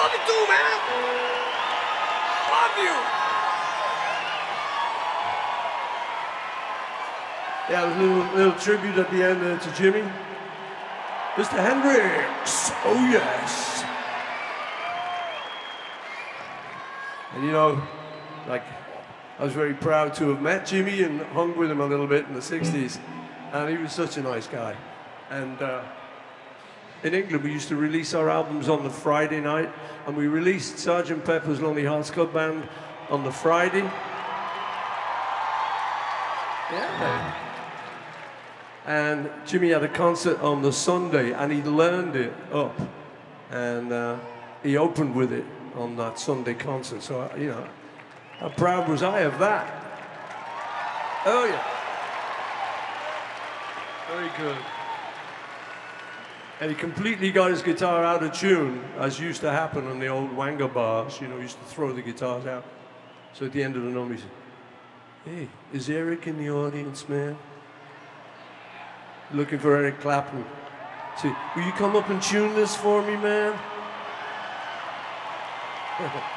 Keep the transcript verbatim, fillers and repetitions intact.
love you too, man. Love you. Yeah, a little, little tribute at the end uh, to Jimi. Mister Hendrix. Oh, yes. And you know, like, I was very proud to have met Jimi and hung with him a little bit in the sixties. And he was such a nice guy. And uh, in England, we used to release our albums on the Friday night. And we released Sergeant Pepper's Lonely Hearts Club Band on the Friday. Yeah. And Jimi had a concert on the Sunday, and he learned it up. And uh, he opened with it on that Sunday concert. So, you know, how proud was I of that? Oh, yeah. Very good. And he completely got his guitar out of tune, as used to happen on the old Wanga bars. You know, he used to throw the guitars out. So at the end of the number, he said, "Hey, is Eric in the audience, man? Looking for Eric Clapton. See, will you come up and tune this for me, man?"